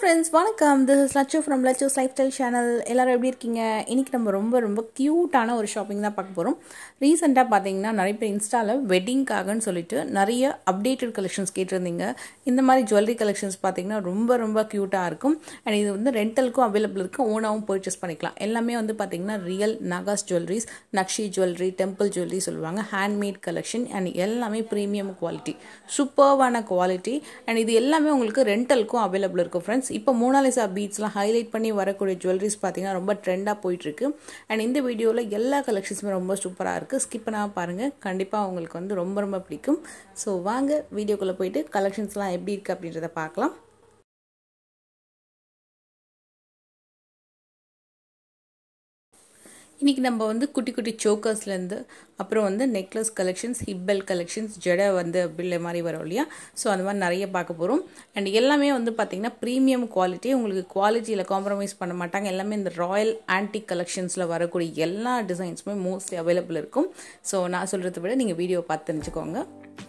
friends, வணக்கம். This is Lachu from Lachu's Lifestyle Channel. எல்லாரும் எப்படி இருக்கீங்க? இன்னைக்கு நம்ம ரொம்ப கியூட்டான ஒரு ஷாப்பிங் தான் பார்க்க போறோம். ரீசெண்டா பாத்தீங்கன்னா நிறைய பேர் இன்ஸ்டால வெட்டிங்காகன்னு சொல்லிட்டு நிறைய அப்டேட்டட் கலெக்ஷன்ஸ் கேட்டிருந்தீங்க. இந்த மாதிரி ஜுவல்லரி கலெக்ஷன்ஸ் பாத்தீங்கன்னா ரொம்ப கியூட்டா இருக்கும். அண்ட் இது வந்து ரெண்டலுக்கும் அவைலபிள் இருக்கு. ஓனாவும் பர்ச்சேஸ் பண்ணிக்கலாம். எல்லாமே வந்து பாத்தீங்கன்னா real Nakas jewelleries, Nakshi jewellery, temple jewellery சொல்லுவாங்க. ஹேண்ட்மேட் கலெக்ஷன் அண்ட் எல்லாமே பிரீமியம் குவாலிட்டி, சூப்பர்வான குவாலிட்டி. அண்ட் இது எல்லாமே உங்களுக்கு ரெண்டலுக்கும் அவைலபிள் இருக்கும் ஃப்ரெண்ட்ஸ். இப்போ மோனாலிசா பீட்ஸ்லாம் ஹைலைட் பண்ணி வரக்கூடிய ஜுவல்லரிஸ் பார்த்தீங்கன்னா ரொம்ப ட்ரெண்டாக போயிட்டுருக்கு. அண்ட் இந்த வீடியோவில் எல்லா கலெக்ஷன்ஸுமே ரொம்ப சூப்பராக இருக்குது. ஸ்கிப் பண்ணாமல் பாருங்கள், கண்டிப்பாக உங்களுக்கு வந்து ரொம்ப பிடிக்கும். ஸோ வாங்க வீடியோக்குள்ளே போயிட்டு கலெக்ஷன்ஸ்லாம் எப்படி இருக்குது அப்படின்றத பார்க்கலாம். இன்றைக்கி நம்ம வந்து குட்டி சோக்கர்ஸ்லேருந்து அப்புறம் வந்து நெக்லஸ் கலெக்ஷன்ஸ், ஹிப்பல் கலெக்ஷன்ஸ், ஜடை வந்து பில்லை மாதிரி வரும் இல்லையா, ஸோ அந்த மாதிரி நிறைய பார்க்க போகிறோம். அண்ட் எல்லாமே வந்து பார்த்திங்கன்னா ப்ரீமியம் குவாலிட்டி, உங்களுக்கு குவாலிட்டியில் காம்ப்ரமைஸ் பண்ண மாட்டாங்க. எல்லாமே இந்த ராயல் ஆன்டிக் கலெக்ஷன்ஸில் வரக்கூடிய எல்லா டிசைன்ஸுமே மோஸ்ட்லி அவைலபிள் இருக்கும். ஸோ நான் சொல்கிறத விட நீங்கள் வீடியோ பார்த்து தெரிஞ்சுக்கோங்க.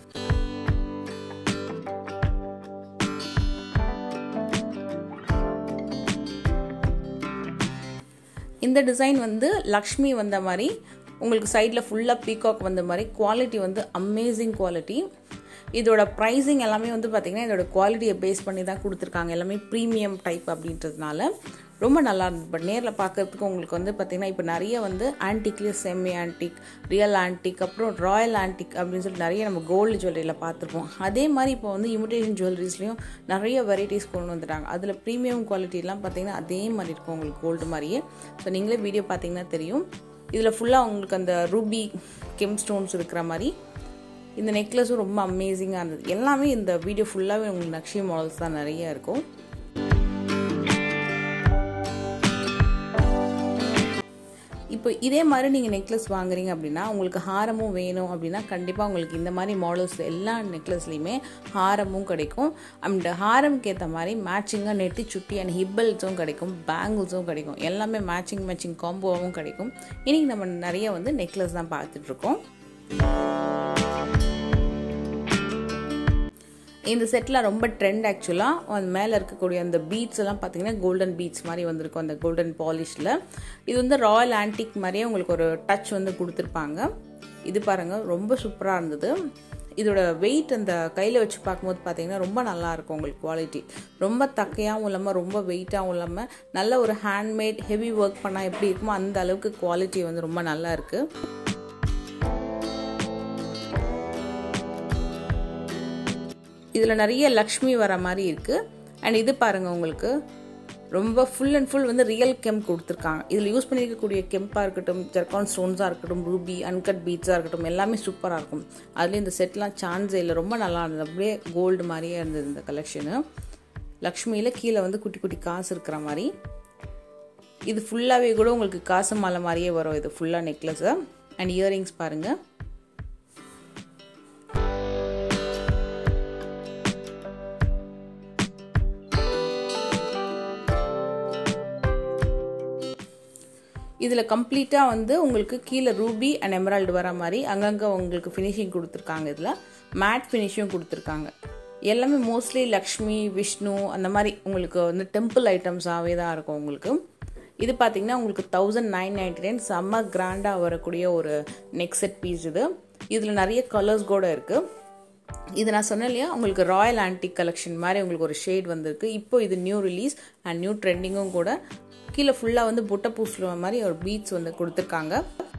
இந்த டிசைன் வந்து லக்ஷ்மி வந்த மாதிரி, உங்களுக்கு சைடில் ஃபுல்லாக பீகாக் வந்த மாதிரி, குவாலிட்டி வந்து அமேசிங் குவாலிட்டி. இதோட ப்ரைஸிங் எல்லாமே வந்து பார்த்திங்கன்னா இதோட குவாலிட்டியை பேஸ் பண்ணி தான் கொடுத்துருக்காங்க. எல்லாமே ப்ரீமியம் டைப் அப்படின்றதுனால ரொம்ப நல்லா இருந்தது. பட் நேரில் பார்க்கறதுக்கு உங்களுக்கு வந்து பார்த்திங்கன்னா இப்போ நிறைய வந்து ஆன்டிக்லேயே செமி ஆன்டிக், ரியல் ஆன்டிக், அப்புறம் ராயல் ஆன்டிக் அப்படின்னு சொல்லிட்டு நிறைய நம்ம கோல்டு ஜுவல்லரியில் பார்த்துருப்போம். அதே மாதிரி இப்போ வந்து இமிடேஷன் ஜுவல்லரிஸ்லேயும் நிறைய வெரைட்டிஸ் கொண்டு வந்துட்டாங்க. அதில் ப்ரீமியம் குவாலிட்டிலாம் பார்த்திங்கன்னா அதே மாதிரி இருக்கும் உங்களுக்கு கோல்டு மாதிரியே. ஸோ நீங்களே வீடியோ பார்த்திங்கன்னா தெரியும். இதில் ஃபுல்லாக உங்களுக்கு அந்த ரூபி கெம் ஸ்டோன்ஸ் இருக்கிற மாதிரி இந்த நெக்லஸும் ரொம்ப அமேசிங்காக இருந்தது. எல்லாமே இந்த வீடியோ ஃபுல்லாகவே உங்களுக்கு நக்ஷி மாடல்ஸ் தான் நிறைய இருக்கும். இப்போ இதே மாதிரி நீங்கள் நெக்லஸ் வாங்குறீங்க அப்படின்னா, உங்களுக்கு ஹாரமும் வேணும் அப்படின்னா கண்டிப்பாக உங்களுக்கு இந்த மாதிரி மாடல்ஸ் எல்லா நெக்லஸ்லையுமே ஹாரமும் கிடைக்கும். அண்ட் ஹாரமுக்கு ஏற்ற மாதிரி மேட்சிங்காக நெட்டி சுட்டி அண்ட் ஹிப்பல்ஸும் கிடைக்கும், பேங்கிள்ஸும் கிடைக்கும். எல்லாமே மேட்சிங் காம்போவும் கிடைக்கும். இன்றைக்கி நம்ம நிறைய வந்து நெக்லஸ் தான் பார்த்துட்ருக்கோம். இந்த செட்டில் ரொம்ப ட்ரெண்ட் ஆக்சுவலாக. அந்த மேலே இருக்கக்கூடிய அந்த பீட்ஸ் எல்லாம் பார்த்தீங்கன்னா கோல்டன் பீட்ஸ் மாதிரி வந்திருக்கும், அந்த கோல்டன் பாலிஷில். இது வந்து ராயல் ஆன்டிக் மாதிரியே உங்களுக்கு ஒரு டச் வந்து கொடுத்துருப்பாங்க. இது பாருங்கள், ரொம்ப சூப்பராக இருந்தது. இதோட வெயிட் அந்த கையில் வச்சு பார்க்கும்போது பார்த்தீங்கன்னா ரொம்ப நல்லாயிருக்கும். உங்களுக்கு குவாலிட்டி ரொம்ப தக்கையாகவும் இல்லாமல் ரொம்ப வெயிட்டாகவும் இல்லாமல் நல்ல ஒரு ஹேண்ட்மேட் ஹெவி ஒர்க் பண்ணால் எப்படி இருக்குமோ அந்த அளவுக்கு குவாலிட்டி வந்து ரொம்ப நல்லா இருக்குது. இதில் நிறைய லக்ஷ்மி வர மாதிரி இருக்குது. அண்ட் இது பாருங்கள், உங்களுக்கு ரொம்ப ஃபுல் அண்ட் ஃபுல் வந்து ரியல் கெம்ப் கொடுத்துருக்காங்க. இதில் யூஸ் பண்ணியிருக்கக்கூடிய கெம்பாக இருக்கட்டும், ஜெர்கான் ஸ்டோன்ஸாக இருக்கட்டும், ரூபி அன்கட் பீட்ஸாக இருக்கட்டும், எல்லாமே சூப்பராக இருக்கும். அதுலேயும் இந்த செட்லாம் சான்ஸே இல்லை, ரொம்ப நல்லா இருந்தது. அப்படியே கோல்டு மாதிரியே இருந்தது இந்த கலெக்ஷனு. லக்ஷ்மியில் கீழே வந்து குட்டி காசு இருக்கிற மாதிரி. இது ஃபுல்லாகவே கூட உங்களுக்கு காசு மாலை மாதிரியே வரும். இது ஃபுல்லாக நெக்லஸு. அண்ட் இயரிங்ஸ் பாருங்கள், இதில் கம்ப்ளீட்டாக வந்து உங்களுக்கு கீழே ரூபி அண்ட் எமரால்டு வர மாதிரி அங்கங்கே உங்களுக்கு ஃபினிஷிங் கொடுத்துருக்காங்க. இதில் மேட் ஃபினிஷிங் கொடுத்துருக்காங்க. எல்லாமே மோஸ்ட்லி லக்ஷ்மி, விஷ்ணு அந்த மாதிரி உங்களுக்கு வந்து டெம்பிள் ஐட்டம்ஸாகவே தான் இருக்கும் உங்களுக்கு. இது பார்த்திங்கன்னா உங்களுக்கு 1999 செம்ம கிராண்டாக வரக்கூடிய ஒரு நெக் செட் பீஸ் இது. இதில் நிறைய கலர்ஸ் கூட இருக்குது. இது நான் சொன்னேன் இல்லையா, உங்களுக்கு ராயல் ஆன்டிக் கலெக்ஷன் மாதிரி உங்களுக்கு ஒரு ஷேட் வந்திருக்கு. இப்போ இது நியூ ரிலீஸ் அண்ட் நியூ ட்ரெண்டிங்கும் கூட. கீழே ஃபுல்லாக வந்து புட்டை பூசுற மாதிரி ஒரு பீட்ஸ் வந்து கொடுத்துருக்காங்க.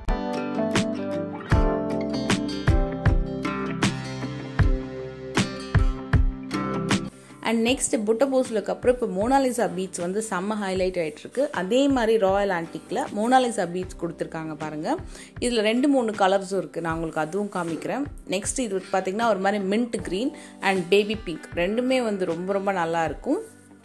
அண்ட் நெக்ஸ்ட் புட்டை பூசுலுக்கு அப்புறம் இப்போ மோனாலிசா பீட்ஸ் வந்து செம்ம ஹைலைட் ஆகிட்டு இருக்கு. அதே மாதிரி ராயல் ஆன்டிக்கில் மோனாலிசா பீட்ஸ் கொடுத்துருக்காங்க பாருங்கள். இதில் 2-3 கலர்ஸும் இருக்குது. நான் உங்களுக்கு அதுவும் காமிக்கிறேன். நெக்ஸ்ட் இது பார்த்தீங்கன்னா ஒரு மாதிரி mint green and baby pink, ரெண்டுமே வந்து ரொம்ப நல்லா இருக்கும்.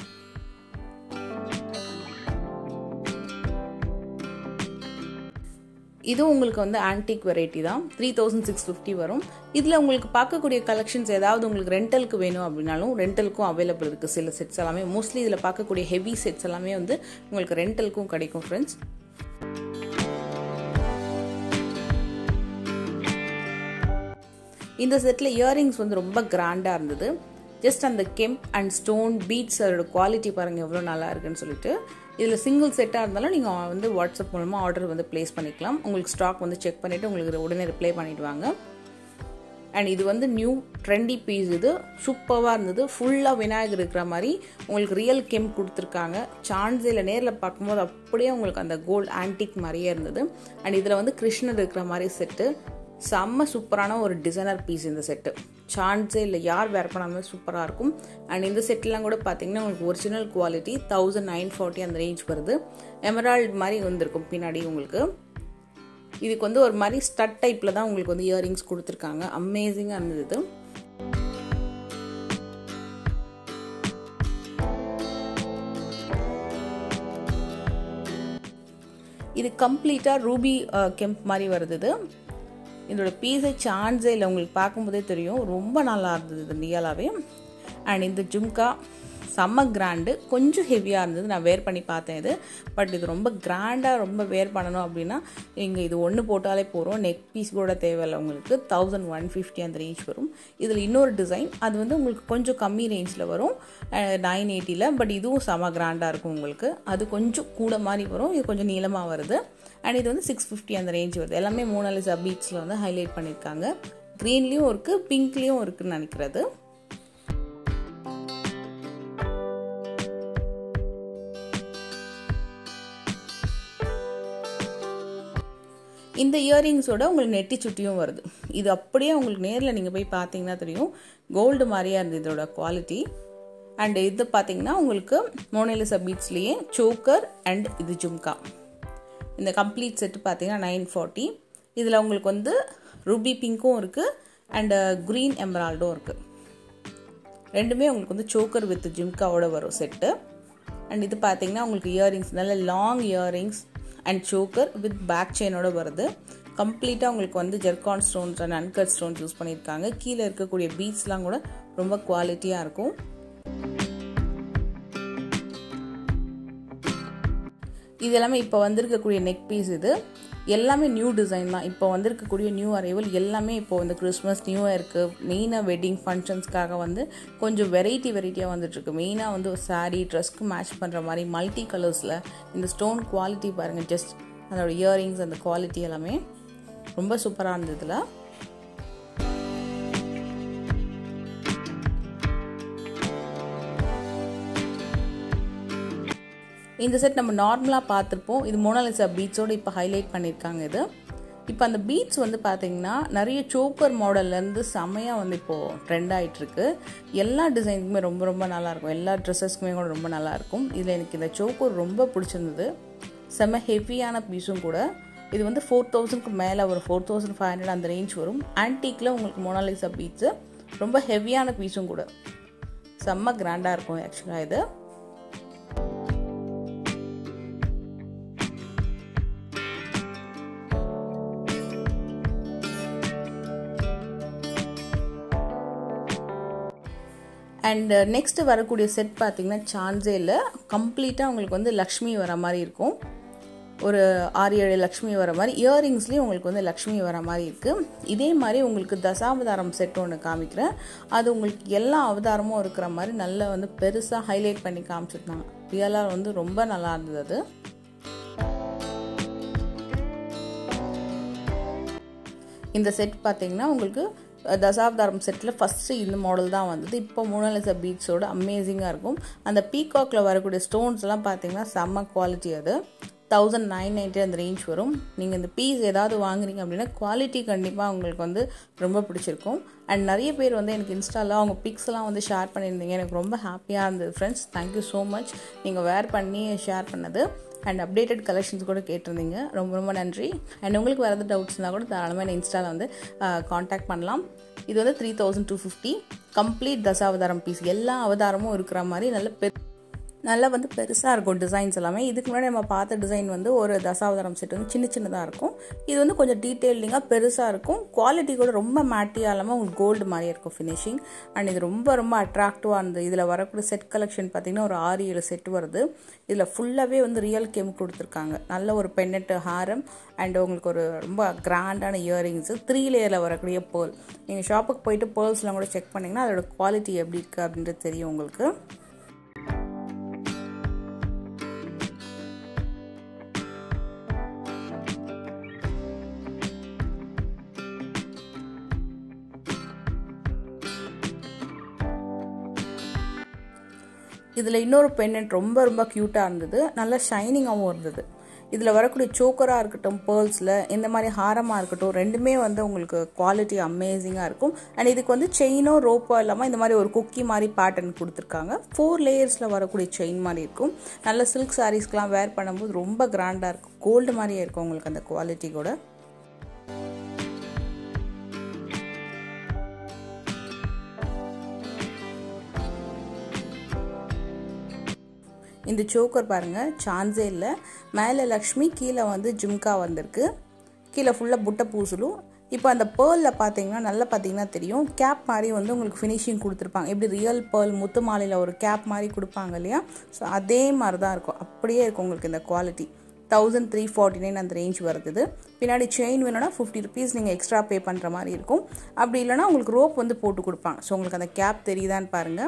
இதுவும் உங்களுக்கு வந்து ஆன்டிக் வெரைட்டி தான். 3650 வரும். இதில் உங்களுக்கு பார்க்கக்கூடிய கலெக்ஷன்ஸ் ஏதாவது உங்களுக்கு ரெண்டலுக்கு வேணும் அப்படின்னாலும் ரெண்டலுக்கும் அவைலபிள் இருக்குது. சில செட்ஸ் எல்லாமே மோஸ்ட்லி இதில் பார்க்கக்கூடிய ஹெவி செட்ஸ் எல்லாமே வந்து உங்களுக்கு ரெண்டலுக்கும் கிடைக்கும் ஃப்ரெண்ட்ஸ். இந்த செட்டில் இயரிங்ஸ் வந்து ரொம்ப கிராண்டாக இருந்தது. ஜஸ்ட் அந்த கெம்ப் அண்ட் ஸ்டோன் பீட்ஸ் அதோட குவாலிட்டி பாருங்கள் எவ்வளோ நல்லா இருக்குன்னு சொல்லிட்டு. இதில் சிங்கிள் செட்டாக இருந்தாலும் நீங்கள் வந்து வாட்ஸ்அப் மூலமாக ஆர்டர் வந்து ப்ளேஸ் பண்ணிக்கலாம். உங்களுக்கு ஸ்டாக் வந்து செக் பண்ணிவிட்டு உங்களுக்கு உடனே ரிப்ளை பண்ணிவிடுவாங்க. அண்ட் இது வந்து நியூ ட்ரெண்டி பீஸ். இது சூப்பராக இருந்தது. ஃபுல்லாக விநாயகர் இருக்கிற மாதிரி உங்களுக்கு ரியல் கெம்ப் கொடுத்துருக்காங்க. சான்ஸில் நேரில் பார்க்கும்போது அப்படியே உங்களுக்கு அந்த கோல்டு ஆன்டிக் மாதிரியே இருந்தது. அண்ட் இதில் வந்து கிருஷ்ணர் இருக்கிற மாதிரி செட்டு. செம்ம சூப்பரான ஒரு டிசைனர் பீஸ் இந்த செட்டு. சான்ஸே இல்லை, யார் வேர் பண்ணாமல் சூப்பராக இருக்கும். அண்ட் இந்த செட்லாம் கூட பார்த்தீங்கன்னா உங்களுக்கு ஒரிஜினல் குவாலிட்டி 1940 அந்த ரேஞ்ச் வருது. எமரால்டு மாதிரி வந்திருக்கும் பின்னாடி உங்களுக்கு. இதுக்கு வந்து ஒரு மாதிரி ஸ்டட் டைப்பில் தான் உங்களுக்கு வந்து இயரிங்ஸ் கொடுத்துருக்காங்க. அமேசிங்காக இருந்தது. இது கம்ப்ளீட்டாக ரூபி கெம்ப் மாதிரி வருது. இதோட பீஸை சான்ஸே இல்லை, உங்களுக்கு பார்க்கும்போதே தெரியும் ரொம்ப நல்லா இருந்தது இது ரியலாகவே. அண்ட் இந்த ஜும்கா செம்ம கிராண்டு, கொஞ்சம் ஹெவியாக இருந்தது. நான் வேர் பண்ணி பார்த்தேன் இது. பட் இது ரொம்ப கிராண்டாக ரொம்ப வேர் பண்ணணும் அப்படின்னா இங்கே இது ஒன்று போட்டாலே போகிறோம். நெக் பீஸ் கூட தேவையில்லை உங்களுக்கு. 1150 அந்த ரேஞ்ச் வரும். இதில் இன்னொரு டிசைன் அது வந்து உங்களுக்கு கொஞ்சம் கம்மி ரேஞ்சில் வரும் 980. பட் இதுவும் செம்ம கிராண்டாக இருக்கும் உங்களுக்கு. அது கொஞ்சம் கூட மாதிரி வரும். இது கொஞ்சம் நீளமாக வருது. அண்ட் இது வந்து 650 அந்த ரேஞ்ச் வருது. எல்லாமே மோனாலிசா பீட்ஸில் வந்து ஹைலைட் பண்ணியிருக்காங்க. க்ரீன்லேயும் இருக்குது, பிங்க்லேயும் இருக்குதுன்னு நினைக்கிறது. இந்த இயரிங்ஸோட உங்களுக்கு நெட்டி சுட்டியும் வருது. இது அப்படியே உங்களுக்கு நேரில் நீங்கள் போய் பார்த்தீங்கன்னா தெரியும் கோல்டு மாதிரியாக இருந்தது இதோட குவாலிட்டி. அண்ட் இது பார்த்தீங்கன்னா உங்களுக்கு மோனாலிசா பீட்ஸ்லேயே சோக்கர் அண்ட் இது ஜும்கா. இந்த கம்ப்ளீட் செட்டு பார்த்தீங்கன்னா 940. இதில் உங்களுக்கு வந்து ரூபி பிங்க்கும் இருக்குது அண்டு க்ரீன் எமரால்டும் இருக்குது. ரெண்டுமே உங்களுக்கு வந்து சோக்கர் வித் ஜிம்காவோட வரும் செட்டு. அண்ட் இது பார்த்தீங்கன்னா உங்களுக்கு இயரிங்ஸ் நல்ல long earrings and choker with back செயினோட வருது. கம்ப்ளீட்டாக உங்களுக்கு வந்து zircon stones and uncut stones use பண்ணியிருக்காங்க. கீழே இருக்கக்கூடிய பீட்ஸ்லாம் கூட ரொம்ப குவாலிட்டியாக இருக்கும். இது எல்லாமே இப்போ வந்திருக்கக்கூடிய நெக் பீஸ். இது எல்லாமே நியூ டிசைன் தான். இப்போ வந்திருக்கக்கூடிய நியூ அரைவல் எல்லாமே இப்போ வந்து கிறிஸ்மஸ் நியூ இயருக்கு மெயினாக வெட்டிங் ஃபங்க்ஷன்ஸ்க்காக வந்து கொஞ்சம் வெரைட்டியாக வந்துட்டுருக்கு. மெயினாக வந்து ஒரு சாரீ ட்ரெஸ்க்கு மேட்ச் பண்ணுற மாதிரி மல்டி கலர்ஸில் இந்த ஸ்டோன் குவாலிட்டி பாருங்கள். ஜஸ்ட் அதோட இயரிங்ஸ் அந்த குவாலிட்டி எல்லாமே ரொம்ப சூப்பராக இருந்ததுல. இந்த செட் நம்ம நார்மலாக பார்த்துருப்போம். இது மோனாலிசா பீட்ஸோடு இப்போ ஹைலைட் பண்ணியிருக்காங்க. இது இப்போ அந்த பீட்ஸ் வந்து பார்த்தீங்கன்னா நிறைய சோக்கர் மாடல்லேருந்து செமையாக வந்து இப்போது ட்ரெண்ட் ஆகிட்டுருக்கு. எல்லா டிசைனுக்குமே ரொம்ப ரொம்ப நல்லாயிருக்கும். எல்லா ட்ரெஸ்ஸஸ்க்குமே கூட ரொம்ப நல்லாயிருக்கும். இதில் எனக்கு இந்த சோக்கர் ரொம்ப பிடிச்சிருந்தது. செம்ம ஹெவியான பீஸும் கூட. இது வந்து 4000க்கு மேலே ஒரு 4500 அந்த ரேஞ்ச் வரும். ஆன்டிக்கில் உங்களுக்கு மோனாலிசா பீட்ஸு ரொம்ப ஹெவியான பீஸும் கூட. செம்ம கிராண்டாக இருக்கும் ஆக்சுவலாக இது. அண்ட் நெக்ஸ்ட் வரக்கூடிய செட் பார்த்தீங்கன்னா சான்ஸே கம்ப்ளீட்டாக உங்களுக்கு வந்து லக்ஷ்மி வர மாதிரி இருக்கும். ஒரு 6-7 லக்ஷ்மி வர மாதிரி. இயரிங்ஸ்லேயும் உங்களுக்கு வந்து லக்ஷ்மி வர மாதிரி இருக்குது. இதே மாதிரி உங்களுக்கு தசாவதாரம் செட் ஒன்று காமிக்கிறேன். அது உங்களுக்கு எல்லா அவதாரமும் இருக்கிற மாதிரி நல்லா வந்து பெருசாக ஹைலைட் பண்ணி காமிச்சிருந்தாங்க. ரியலாக வந்து ரொம்ப நல்லா இருந்தது அது. இந்த செட் பார்த்தீங்கன்னா உங்களுக்கு தசாவதாரம் செட்டில் ஃபஸ்ட்டு இந்த மாடல் தான் வந்தது. இப்போ மோனாலிசா பீட்ஸோட அமேசிங்காக இருக்கும். அந்த பீகாக்கில் வரக்கூடிய ஸ்டோன்ஸ்லாம் பார்த்தீங்கன்னா செம்ம குவாலிட்டி. அது 1990 அந்த ரேஞ்ச் வரும். நீங்கள் இந்த பீஸ் ஏதாவது வாங்குறீங்க அப்படின்னா குவாலிட்டி கண்டிப்பாக உங்களுக்கு வந்து ரொம்ப பிடிச்சிருக்கும். அண்ட் நிறைய பேர் வந்து எனக்கு இன்ஸ்டாவில் அவங்க பிக்ஸ்லாம் வந்து ஷேர் பண்ணியிருந்தீங்க. எனக்கு ரொம்ப ஹாப்பியாக இருந்தது ஃப்ரெண்ட்ஸ். தேங்க்யூ ஸோ மச் நீங்கள் வேர் பண்ணி ஷேர் பண்ணது. அண்ட் அப்டேட்டட் கலெக்ஷன்ஸ் கூட கேட்டிருந்தீங்க. ரொம்ப ரொம்ப நன்றி. அண்ட் உங்களுக்கு வேறு எதாவது டவுட்ஸ்னால் கூட தாராளமாக நான் இன்ஸ்டாவில் வந்து காண்டாக்ட் பண்ணலாம். இது வந்து 3250 கம்ப்ளீட் தசாவதாரம் பீஸ். எல்லா அவதாரமும் இருக்கிற மாதிரி நல்ல நல்லா வந்து பெருசாக இருக்கும் டிசைன்ஸ் எல்லாமே. இதுக்கு முன்னாடி நம்ம பார்த்த டிசைன் வந்து ஒரு தசாவதாரம் செட் வந்து சின்னதாக இருக்கும். இது வந்து கொஞ்சம் டீட்டெயிலிங்காக பெருசாக இருக்கும். குவாலிட்டி கூட ரொம்ப மேட்டியாக இல்லாமல் உங்களுக்கு கோல்டு மாதிரியே இருக்கும் ஃபினிஷிங். அண்ட் இது ரொம்ப ரொம்ப அட்ராக்டிவாக இருந்தது. இதில் வரக்கூடிய செட் கலெக்ஷன் பார்த்திங்கன்னா ஒரு 6-7 செட் வருது. இதில் ஃபுல்லாகவே வந்து ரியல் கெம் கொடுத்துருக்காங்க. நல்ல ஒரு பென்னெட்டு ஹாரம் அண்ட் உங்களுக்கு ஒரு ரொம்ப கிராண்டான இயரிங்ஸு 3 லேயரில் வரக்கூடிய பேர்ல். நீங்கள் ஷாப்புக்கு போயிட்டு பேர்ல்ஸ்லாம் கூட செக் பண்ணிங்கன்னா அதோட குவாலிட்டி எப்படி இருக்குது அப்படின்றது தெரியும் உங்களுக்கு. இதில் இன்னொரு பென்னெண்ட் ரொம்ப ரொம்ப க்யூட்டாக இருந்தது. நல்லா ஷைனிங்காகவும் இருந்தது. இதில் வரக்கூடிய சோக்கராக இருக்கட்டும், பேர்ல்ஸில் இந்த மாதிரி ஹாரமாக இருக்கட்டும், ரெண்டுமே வந்து உங்களுக்கு குவாலிட்டி அமேசிங்காக இருக்கும். அண்ட் இதுக்கு வந்து செயினோ ரோப்போ இல்லாமல் இந்த மாதிரி ஒரு குக்கி மாதிரி பேட்டர்ன் கொடுத்துருக்காங்க. 4 லேயர்ஸில் வரக்கூடிய செயின் மாதிரி இருக்கும். நல்ல சில்க் சாரீஸ்க்கெலாம் வேர் பண்ணும்போது ரொம்ப கிராண்டாக இருக்கும். கோல்டு மாதிரியே இருக்கும் உங்களுக்கு அந்த குவாலிட்டி கூட. இந்த சோக்கர் பாருங்கள், சான்ஸே இல்லை. மேலே லக்ஷ்மி, கீழே வந்து ஜிம்கா வந்திருக்கு. கீழே ஃபுல்லாக புட்டை பூசலும். இப்போ அந்த பேர்லில் பார்த்தீங்கன்னா நல்லா பார்த்தீங்கன்னா தெரியும், கேப் மாதிரி வந்து உங்களுக்கு ஃபினிஷிங் கொடுத்துருப்பாங்க. எப்படி ரியல் பேர்ல் முத்து மாலையில் ஒரு கேப் மாதிரி கொடுப்பாங்க இல்லையா, ஸோ அதே மாதிரி தான் இருக்கும். அப்படியே இருக்கும் உங்களுக்கு இந்த குவாலிட்டி. 1349 அந்த ரேஞ்ச் வருது. பின்னாடி செயின் வேணும்னா 50 rupees நீங்கள் எக்ஸ்ட்ரா பே பண்ணுற மாதிரி இருக்கும். அப்படி இல்லைனா உங்களுக்கு ரோப் வந்து போட்டு கொடுப்பாங்க. ஸோ உங்களுக்கு அந்த கேப் தெரியுதான்னு பாருங்கள்.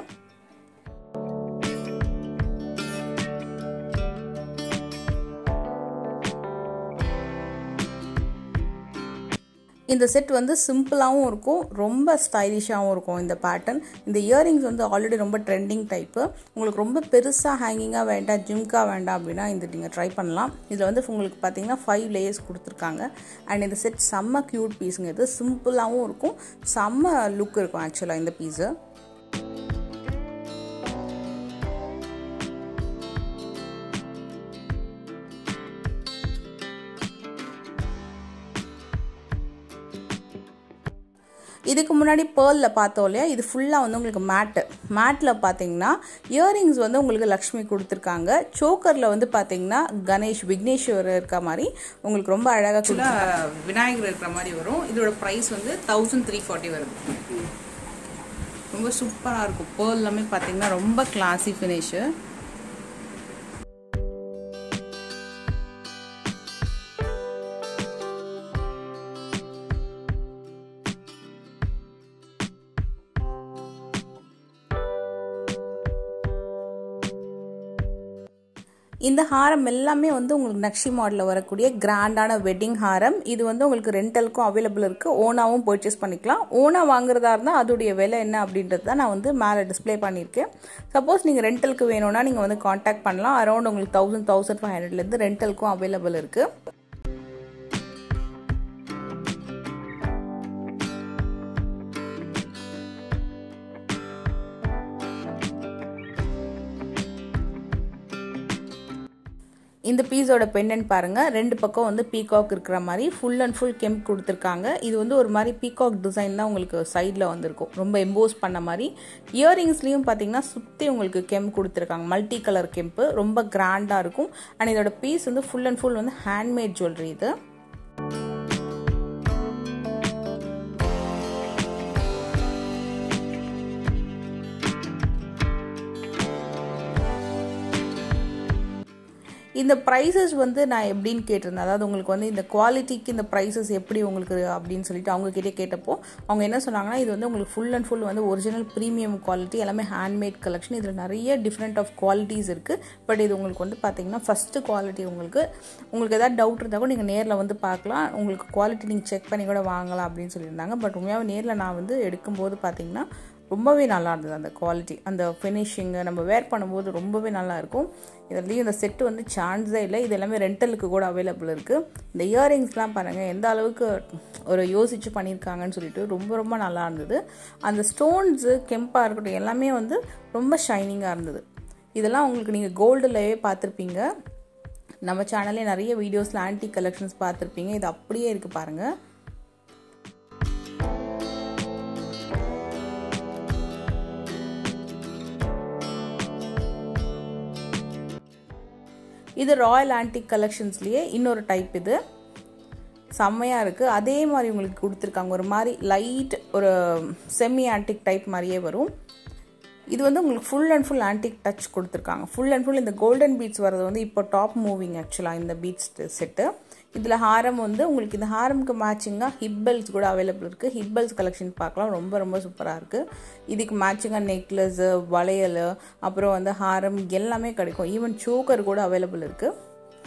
இந்த செட் வந்து சிம்பிளாகவும் இருக்கும், ரொம்ப ஸ்டைலிஷாகவும் இருக்கும் இந்த பேட்டர்ன். இந்த இயரிங்ஸ் வந்து ஆல்ரெடி ரொம்ப ட்ரெண்டிங் டைப்பு. உங்களுக்கு ரொம்ப பெருசாக ஹேங்கிங்காக வேண்டாம், ஜிம்கா வேண்டாம் அப்படின்னா இந்த நீங்கள் ட்ரை பண்ணலாம். இதில் வந்து உங்களுக்கு பார்த்தீங்கன்னா 5 லேயர்ஸ் கொடுத்துருக்காங்க. அண்ட் இந்த செட் செம்ம க்யூட் பீஸுங்க. இது சிம்பிளாகவும் இருக்கும், செம்ம லுக் இருக்கும் ஆக்சுவலாக இந்த பீஸு. இதுக்கு முன்னாடி பேர்லில் பார்த்தோம் இல்லையா, இது ஃபுல்லாக வந்து உங்களுக்கு மேட்டில் பார்த்தீங்கன்னா இயரிங்ஸ் வந்து உங்களுக்கு லக்ஷ்மி கொடுத்துருக்காங்க. சோக்கரில் வந்து பார்த்தீங்கன்னா விக்னேஸ்வர் இருக்க மாதிரி உங்களுக்கு ரொம்ப அழகாக விநாயகர் இருக்கிற மாதிரி வரும். இதோட ப்ரைஸ் வந்து 1340 வருது. ரொம்ப சூப்பராக இருக்கும். பேர்ல் எல்லாமே பார்த்தீங்கன்னா ரொம்ப கிளாசி ஃபினிஷு. இந்த ஹாரம் எல்லாமே வந்து உங்களுக்கு நக்ஷி மாடலில் வரக்கூடிய கிராண்டான வெட்டிங் ஹாரம். இது வந்து உங்களுக்கு ரெண்டலுக்கும் அவைலபிள் இருக்குது, ஓனாவும் பர்ச்சேஸ் பண்ணிக்கலாம். ஓனாக வாங்குறதா இருந்தால் அதோடைய விலை என்ன அப்படின்றது தான் நான் வந்து மேலே டிஸ்பிளே பண்ணியிருக்கேன். சப்போஸ் நீங்கள் ரெண்டலுக்கு வேணும்னா நீங்கள் வந்து காண்டாக்ட் பண்ணலாம். அரௌண்ட் உங்களுக்கு 1500 ரெண்டலுக்கும் அவைலபிள் இருக்குது. இந்த பீஸோட பெண்டன்ட் பாருங்கள், 2 பக்கம் வந்து பீகாக் இருக்கிற மாதிரி ஃபுல் அண்ட் ஃபுல் கெம்ப் கொடுத்துருக்காங்க. இது வந்து ஒரு மாதிரி பீகாக் டிசைன் தான் உங்களுக்கு சைடில் வந்திருக்கும், ரொம்ப எம்போஸ் பண்ண மாதிரி. இயரிங்ஸ்லேயும் பார்த்தீங்கன்னா சுற்றி உங்களுக்கு கெம்ப் கொடுத்துருக்காங்க, மல்டி கலர் கெம்ப்பு, ரொம்ப கிராண்டாக இருக்கும். அண்ட் இதோட பீஸ் வந்து ஃபுல் அண்ட் ஃபுல் வந்து ஹேண்ட்மேட் ஜுவல்லரி இது. இந்த ப்ரைஸஸ் வந்து நான் எப்படின்னு கேட்டிருந்தேன். அதாவது உங்களுக்கு வந்து இந்த குவாலிட்டிக்கு இந்த ப்ரைஸஸ் எப்படி உங்களுக்கு அப்படின்னு சொல்லிட்டு அவங்கக்கிட்டே கேட்டப்போ அவங்க என்ன சொன்னாங்கன்னா, இது வந்து உங்களுக்கு ஃபுல் அண்ட் ஃபுல் வந்து ஒரிஜினல் ப்ரீமியம் குவாலிட்டி, எல்லாமே ஹேண்ட்மேட் கலெக்ஷன். இதில் நிறைய டிஃப்ரெண்ட் ஆஃப் குவாலிட்டிஸ் இருக்குது. பட் இது உங்களுக்கு வந்து பார்த்தீங்கன்னா ஃபஸ்ட்டு குவாலிட்டி. உங்களுக்கு ஏதாவது டவுட் இருந்தால் கூட நீங்கள் நேரில் வந்து பார்க்கலாம். உங்களுக்கு குவாலிட்டி நீங்கள் செக் பண்ணி கூட வாங்கலாம் அப்படின்னு சொல்லியிருந்தாங்க. பட் உண்மையாக நேரில் நான் வந்து எடுக்கும்போது பார்த்தீங்கன்னா ரொம்பவே நல்லா இருந்தது. அந்த குவாலிட்டி, அந்த ஃபினிஷிங்கு நம்ம வேர் பண்ணும்போது ரொம்பவே நல்லாயிருக்கும். இதுலேயும் இந்த செட்டு வந்து சான்ஸே இல்லை. இது எல்லாமே ரெண்டலுக்கு கூட அவைலபிள் இருக்குது. இந்த இயரிங்ஸ்லாம் பாருங்கள் எந்த அளவுக்கு ஒரு யோசித்து பண்ணியிருக்காங்கன்னு சொல்லிட்டு ரொம்ப ரொம்ப நல்லா இருந்தது. அந்த ஸ்டோன்ஸு கெம்பாக இருக்கட்டும் எல்லாமே வந்து ரொம்ப ஷைனிங்காக இருந்தது. இதெல்லாம் உங்களுக்கு நீங்கள் கோல்டுலேயே பார்த்துருப்பீங்க. நம்ம சேனல்லே நிறைய வீடியோஸில் ஆன்டிக் கலெக்ஷன்ஸ் பார்த்துருப்பீங்க. இது அப்படியே இருக்குது பாருங்கள். இது ராயல் ஆன்டிக் கலெக்ஷன்ஸ்லேயே இன்னொரு டைப். இது செம்மையாக இருக்குது. அதே மாதிரி உங்களுக்கு கொடுத்துருக்காங்க. ஒரு மாதிரி லைட் ஒரு செமி ஆன்டிக் டைப் மாதிரியே வரும். இது வந்து உங்களுக்கு full and full antique touch கொடுத்துருக்காங்க. ஃபுல் அண்ட் ஃபுல் இந்த கோல்டன் பீட்ஸ் வர்றது வந்து இப்போ டாப் மூவிங் ஆக்சுவலாக இந்த பீட்ஸ் செட்டு. இதில் ஹாரம் வந்து உங்களுக்கு இந்த ஹாரமுக்கு மேட்சிங்காக ஹிப்பல்ஸ் கூட அவைலபிள் இருக்குது. ஹிப்பல்ஸ் கலெக்ஷன் பார்க்கலாம். ரொம்ப ரொம்ப சூப்பராக இருக்குது. இதுக்கு மேட்சிங்காக நெக்லஸ்ஸு, வளையல், அப்புறம் வந்து ஹாரம் எல்லாமே கிடைக்கும். ஈவன் சோக்கர் கூட அவைலபிள் இருக்குது.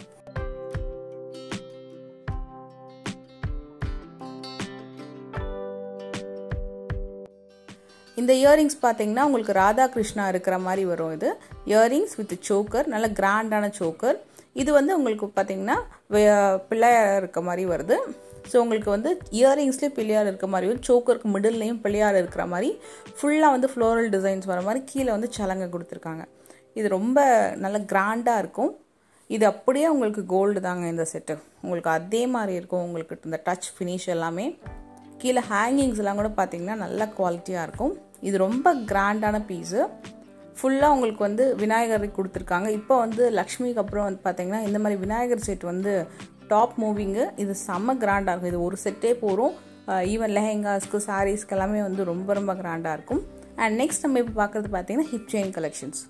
இந்த இயரிங்ஸ் பார்த்தீங்கன்னா உங்களுக்கு ராதா கிருஷ்ணா இருக்கிற மாதிரி வரும். இது இயரிங்ஸ் வித் சோக்கர், நல்ல கிராண்டான சோக்கர். இது வந்து உங்களுக்கு பார்த்தீங்கன்னா பிள்ளையார் இருக்க மாதிரி வருது. ஸோ உங்களுக்கு வந்து இயரிங்ஸ்லேயே பிள்ளையார் இருக்க மாதிரி வரும். சோக்கருக்கு மிடில்லையும் பிள்ளையார் இருக்கிற மாதிரி ஃபுல்லாக வந்து ஃப்ளோரல் டிசைன்ஸ் வர மாதிரி கீழே வந்து சலங்கை கொடுத்துருக்காங்க. இது ரொம்ப நல்ல கிராண்டாக இருக்கும். இது அப்படியே உங்களுக்கு கோல்டு தாங்க இந்த செட்டு. உங்களுக்கு அதே மாதிரி இருக்கும். உங்களுக்கு இந்த டச் ஃபினிஷ் எல்லாமே. கீழே ஹேங்கிங்ஸ் எல்லாம் கூட பார்த்தீங்கன்னா நல்ல குவாலிட்டியாக இருக்கும். இது ரொம்ப கிராண்டான பீஸு. ஃபுல்லாக உங்களுக்கு வந்து விநாயகர் கொடுத்துருக்காங்க. இப்போ வந்து லக்ஷ்மிக்கு அப்புறம் வந்து பார்த்தீங்கன்னா இந்த மாதிரி விநாயகர் செட் வந்து டாப் மூவிங்கு. இது செம்ம கிராண்டாக இருக்கும். இது ஒரு செட்டே போகிறோம். ஈவன் லெஹெங்காஸ்க்கு, சாரீஸ்க்கு எல்லாமே வந்து ரொம்ப ரொம்ப கிராண்டாக இருக்கும். அண்ட் நெக்ஸ்ட் நம்ம இப்போ பார்க்குறது பார்த்தீங்கன்னா hip chain collections.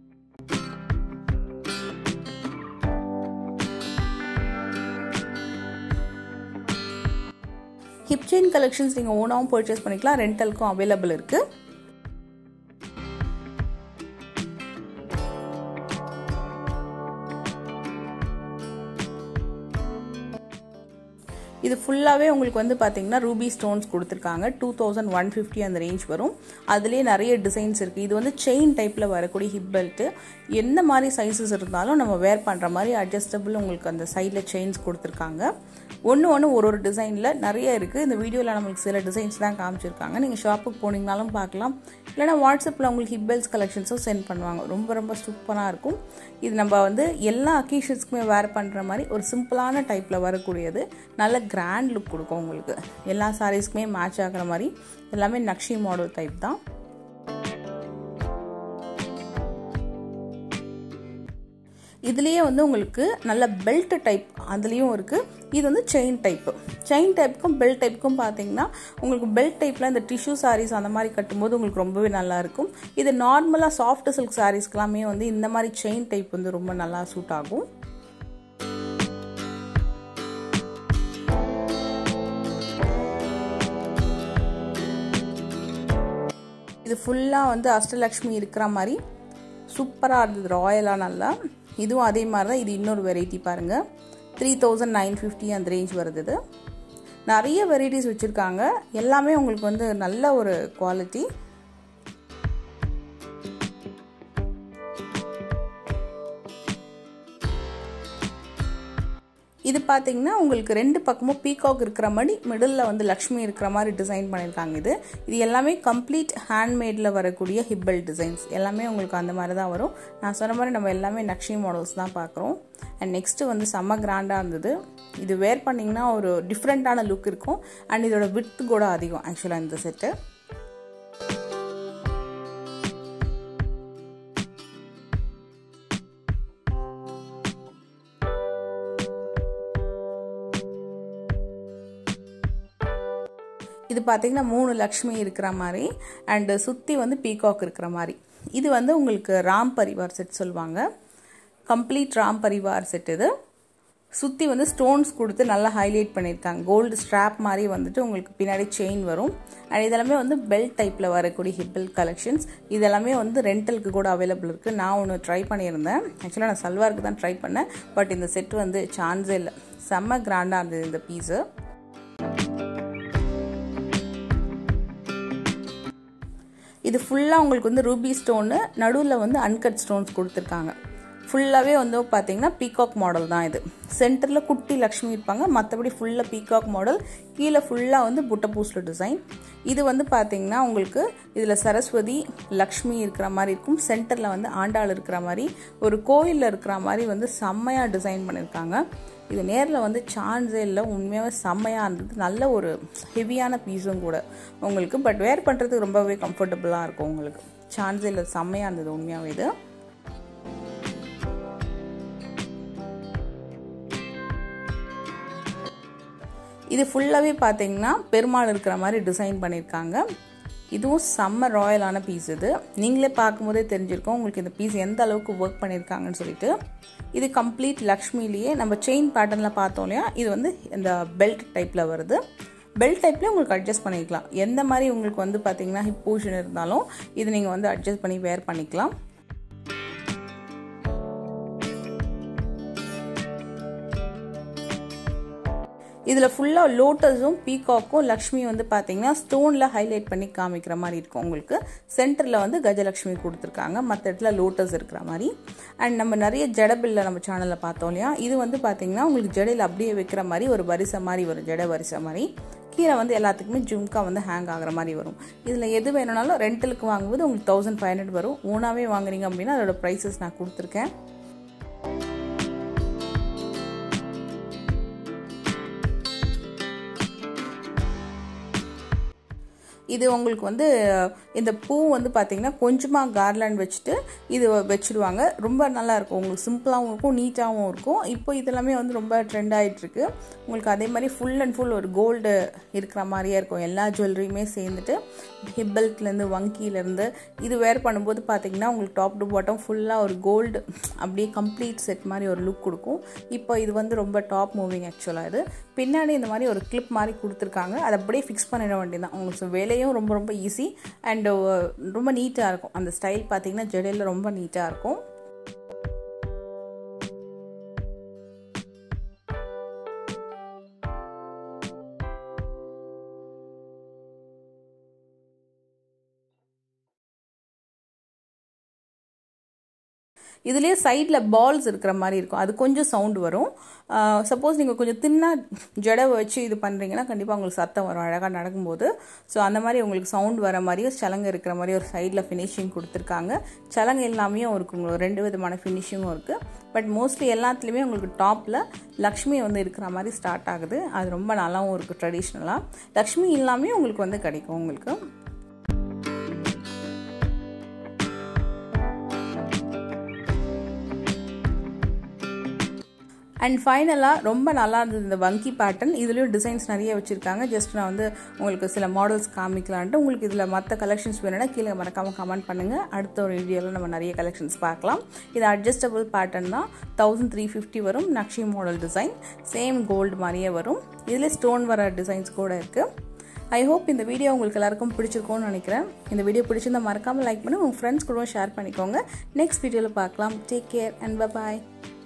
Hip chain collections நீங்கள் ஓனாகவும் பர்ச்சேஸ் பண்ணிக்கலாம். ரெண்டலுக்கும் அவைலபிள் இருக்குது. இது ஃபுல்லாகவே உங்களுக்கு வந்து பார்த்தீங்கன்னா ரூபி ஸ்டோன்ஸ் கொடுத்துருக்காங்க. 2150 அந்த ரேஞ்ச் வரும். அதுலேயே நிறைய டிசைன்ஸ் இருக்குது. இது வந்து செயின் டைப்பில் வரக்கூடிய ஹிப் பெல்ட்டு. எந்த மாதிரி சைஸஸ் இருந்தாலும் நம்ம வேர் பண்ணுற மாதிரி அட்ஜஸ்டபிள் உங்களுக்கு அந்த சைடில் செயின்ஸ் கொடுத்துருக்காங்க. ஒன்று ஒரு டிசைனில் நிறைய இருக்குது. இந்த வீடியோவில் நம்மளுக்கு சில டிசைன்ஸ் தான் காமிச்சிருக்காங்க. நீங்கள் ஷாப்புக்கு போனீங்கனாலும் பார்க்கலாம். இல்லைனா வாட்ஸ்அப்பில் உங்களுக்கு ஹிப்பல்ஸ் கலெக்ஷன்ஸும் சென்ட் பண்ணுவாங்க. ரொம்ப ரொம்ப சூப்பராக இருக்கும். இது நம்ம வந்து எல்லா அக்கேஷன்ஸ்க்குமே வேர் பண்ணுற மாதிரி ஒரு சிம்பிளான டைப்பில் வரக்கூடியது. நல்ல கிராண்ட் லுக் கொடுக்கும் உங்களுக்கு. எல்லா சாரீஸ்க்குமே மேட்ச் ஆகிற மாதிரி எல்லாமே நக்ஷி மாடல் டைப் தான். இதுலேயே வந்து உங்களுக்கு நல்ல பெல்ட் டைப் அதுலேயும் இருக்குது. இது வந்து செயின் டைப்பு. செயின் டைப்புக்கும் பெல்ட் டைப்புக்கும் பார்த்தீங்கன்னா உங்களுக்கு பெல்ட் டைப்பில் இந்த டிஷ்யூ சாரீஸ் அந்த மாதிரி கட்டும்போது உங்களுக்கு ரொம்பவே நல்லாயிருக்கும். இது நார்மலாக சாஃப்ட் சில்க் சாரீஸ்க்கெல்லாமே வந்து இந்த மாதிரி செயின் டைப் வந்து ரொம்ப நல்லா சூட் ஆகும். இது ஃபுல்லாக வந்து அஷ்டலக்ஷ்மி இருக்கிற மாதிரி சூப்பராக இருந்தது. ராயலாக நல்லா. இதுவும் அதே மாதிரி தான். இது இன்னொரு வெரைட்டி பாருங்கள். 3950 அந்த ரேஞ்ச் வருது. இது நிறைய வெரைட்டிஸ் வச்சுருக்காங்க. எல்லாமே உங்களுக்கு வந்து நல்ல ஒரு குவாலிட்டி. இது பார்த்தீங்கன்னா உங்களுக்கு ரெண்டு பக்கமும் பீகாக் இருக்கிற மாதிரி மிடில் வந்து லக்ஷ்மி இருக்கிற மாதிரி டிசைன் பண்ணியிருக்காங்க. இது எல்லாமே கம்ப்ளீட் ஹேண்ட்மேடில் வரக்கூடிய ஹிப்பல் டிசைன்ஸ் எல்லாமே உங்களுக்கு அந்த மாதிரி தான் வரும். நான் சொன்ன மாதிரி நம்ம எல்லாமே நக்ஷி மாடல்ஸ் தான் பார்க்குறோம். அண்ட் நெக்ஸ்ட்டு வந்து செம்ம கிராண்டாக இருந்தது. இது வேர் பண்ணிங்கன்னா ஒரு டிஃப்ரெண்ட்டான லுக் இருக்கும். அண்ட் இதோட விட்த் கூட அதிகம் ஆக்சுவலாக இந்த செட்டு. இது பார்த்தீங்கன்னா 3 லக்ஷ்மி இருக்கிற மாதிரி அண்டு சுற்றி வந்து பீகாக் இருக்கிற மாதிரி. இது வந்து உங்களுக்கு ராம் பரிவார் செட் சொல்லுவாங்க. Complete Ram Parivar set. இது சுற்றி வந்து ஸ்டோன்ஸ் கொடுத்து நல்லா ஹைலைட் பண்ணியிருக்காங்க. கோல்டு ஸ்ட்ராப் மாதிரி வந்துட்டு உங்களுக்கு பின்னாடி செயின் வரும். அண்ட் இதெல்லாமே வந்து பெல்ட் டைப்பில் வரக்கூடிய ஹிப்பல் கலெக்ஷன்ஸ். இதெல்லாமே வந்து ரெண்டலுக்கு கூட அவைலபிள் இருக்குது. நான் ஒன்று ட்ரை பண்ணியிருந்தேன். ஆக்சுவலாக நான் சல்வாருக்கு தான் ட்ரை பண்ணேன். பட் இந்த செட் வந்து சான்ஸே இல்லை. செம்ம கிராண்டாக இருந்தது இந்த பீஸு. இது ஃபுல்லாக உங்களுக்கு வந்து ரூபி ஸ்டோனு, நடுவில் வந்து அன்கட் ஸ்டோன்ஸ் கொடுத்துருக்காங்க. ஃபுல்லாகவே வந்து பார்த்தீங்கன்னா பீகாக் மாடல் தான். இது சென்டரில் குட்டி லக்ஷ்மி இருப்பாங்க. மற்றபடி ஃபுல்லாக பீகாக் மாடல். கீழே ஃபுல்லாக வந்து புட்டப்பூசில் டிசைன். இது வந்து பார்த்தீங்கன்னா உங்களுக்கு இதில் சரஸ்வதி லக்ஷ்மி இருக்கிற மாதிரி இருக்கும். சென்டரில் வந்து ஆண்டாள் இருக்கிற மாதிரி ஒரு கோயிலில் இருக்கிற மாதிரி வந்து செம்மையாக டிசைன் பண்ணியிருக்காங்க. இது நேரில் வந்து சான்ஸே இல்லை. உண்மையாகவே செம்மையாக இருந்தது. நல்ல ஒரு ஹெவியான பீஸும் கூட உங்களுக்கு. பட் வேர் பண்ணுறதுக்கு ரொம்பவே கம்ஃபர்டபுளாக இருக்கும் உங்களுக்கு. சான்ஸே இல்லை. செம்மையாக இருந்தது உண்மையாகவே. இது ஃபுல்லாகவே பார்த்தீங்கன்னா பெருமாள் இருக்கிற மாதிரி டிசைன் பண்ணியிருக்காங்க. இதுவும் செம்ம ராயலான பீஸ். இது நீங்களே பார்க்கும்போதே தெரிஞ்சிருக்கோம் உங்களுக்கு இந்த பீஸ் எந்த அளவுக்கு ஒர்க் பண்ணியிருக்காங்கன்னு சொல்லிட்டு. இது கம்ப்ளீட் லக்ஷ்மிலேயே நம்ம செயின் பேட்டர்னில் பார்த்தோம் இல்லையா, இது வந்து இந்த பெல்ட் டைப்பில் வருது. பெல்ட் டைப்லேயே உங்களுக்கு அட்ஜஸ்ட் பண்ணிக்கலாம். எந்த மாதிரி உங்களுக்கு வந்து பார்த்தீங்கன்னா ஹிப் போர்ஷன் இருந்தாலும் இது நீங்கள் வந்து அட்ஜஸ்ட் பண்ணி வேர் பண்ணிக்கலாம். இதில் ஃபுல்லாக லோட்டஸும் பீகாக்கும் லக்ஷ்மி வந்து பார்த்தீங்கன்னா ஸ்டோனில் ஹைலைட் பண்ணி காமிக்கிற மாதிரி இருக்கும். உங்களுக்கு சென்டரில் வந்து கஜலக்ஷ்மி கொடுத்துருக்காங்க, மற்ற இடத்துல லோட்டஸ் இருக்கிற மாதிரி. அண்ட் நம்ம நிறைய ஜடபில்ல நம்ம சேனலில் பார்த்தோம் இல்லையா, இது வந்து பார்த்தீங்கன்னா உங்களுக்கு ஜடையில் அப்படியே வைக்கிற மாதிரி ஒரு வரிசை மாதிரி வரும், ஜடை வரிசை மாதிரி. கீழே வந்து எல்லாத்துக்குமே ஜும்கா வந்து ஹேங் ஆகிற மாதிரி வரும். இதில் எது வேணும்னாலும் ரெண்டலுக்கு வாங்கும்போது உங்களுக்கு 1500 வரும். ஓனாகவே வாங்குறீங்க அப்படின்னா அதோட ப்ரைஸஸ் நான் கொடுத்துருக்கேன். இது உங்களுக்கு வந்து இந்த பூ வந்து பார்த்தீங்கன்னா கொஞ்சமாக கார்லாண்ட் வச்சுட்டு இது வச்சுடுவாங்க. ரொம்ப நல்லாயிருக்கும், உங்களுக்கு சிம்பிளாகவும் இருக்கும், நீட்டாகவும் இருக்கும். இப்போ இதெல்லாமே வந்து ரொம்ப ட்ரெண்ட் ஆகிட்டுருக்கு. உங்களுக்கு அதே மாதிரி ஃபுல் அண்ட் ஃபுல் ஒரு கோல்டு இருக்கிற மாதிரியே இருக்கும். எல்லா ஜுவல்லரியுமே சேர்ந்துட்டு ஹிப்பல்ட்லேருந்து வங்கியிலேருந்து இது வேர் பண்ணும்போது பார்த்தீங்கன்னா உங்களுக்கு டாப் டு பாட்டம் ஃபுல்லாக ஒரு கோல்டு அப்படியே கம்ப்ளீட் செட் மாதிரி ஒரு லுக் கொடுக்கும். இப்போ இது வந்து ரொம்ப டாப் மூவிங் ஆக்சுவலாக. இது பின்னாடி இந்த மாதிரி ஒரு கிளிப் மாதிரி கொடுத்துருக்காங்க, அதை அப்படியே ஃபிக்ஸ் பண்ணிட வேண்டியதான். உங்களுக்கு வேலையும் ரொம்ப ரொம்ப ஈஸி அண்ட் ரொம்ப நீட்டாக இருக்கும். அந்த ஸ்டைல் பார்த்தீங்கன்னா ஜடையில் ரொம்ப நீட்டாக இருக்கும். இதுலேயே சைடில் பால்ஸ் இருக்கிற மாதிரி இருக்கும், அது கொஞ்சம் சவுண்டு வரும். சப்போஸ் நீங்கள் கொஞ்சம் தின்னாக ஜடை வச்சு இது பண்ணுறீங்கன்னா கண்டிப்பாக உங்களுக்கு சத்தம் வரும் அழகாக நடக்கும்போது. ஸோ அந்த மாதிரி உங்களுக்கு சவுண்ட் வர மாதிரியும் சலங்கை இருக்கிற மாதிரி ஒரு சைடில் ஃபினிஷிங் கொடுத்துருக்காங்க. சலங்கை எல்லாமே இருக்குது, உங்களுக்கு 2 விதமான ஃபினிஷிங்கும் இருக்குது. பட் மோஸ்ட்லி எல்லாத்துலேயுமே உங்களுக்கு டாப்பில் லக்ஷ்மி வந்து இருக்கிற மாதிரி ஸ்டார்ட் ஆகுது. அது ரொம்ப நல்லாவும் இருக்குது. ட்ரெடிஷ்னலாக லக்ஷ்மி எல்லாமே உங்களுக்கு வந்து கிடைக்கும் உங்களுக்கு. அண்ட் ஃபைனலாக ரொம்ப நல்லா இருந்தது இந்த வங்கி பேட்டர்ன். இதுலேயும் டிசைன்ஸ் நிறைய வச்சுருக்காங்க. ஜஸ்ட் நான் வந்து உங்களுக்கு சில மாடல்ஸ் காமிக்கலான்ட்டு. உங்களுக்கு இதில் மற்ற கலெக்ஷன்ஸ் வேணும்னா கீழே மறக்காமல் கமெண்ட் பண்ணுங்கள். அடுத்த ஒரு வீடியோவில் நம்ம நிறைய கலெக்ஷன்ஸ் பார்க்கலாம். இது அட்ஜஸ்டபிள் பேட்டர்ன் தான், 1350 வரும். Nakshi model design, same gold மாதிரியே வரும். இதில் ஸ்டோன் வர டிசைன்ஸ் கூட இருக்குது. ஐ ஹோப் இந்த வீடியோ உங்களுக்கு எல்லாருக்கும் பிடிச்சிருக்கும்னு நினைக்கிறேன். இந்த வீடியோ பிடிச்சிருந்தா மறக்காமல் லைக் பண்ணி உங்கள் ஃப்ரெண்ட்ஸ் கூட ஷேர் பண்ணிக்கோங்க. நெக்ஸ்ட் வீடியோவில் பார்க்கலாம். Take care and bye bye.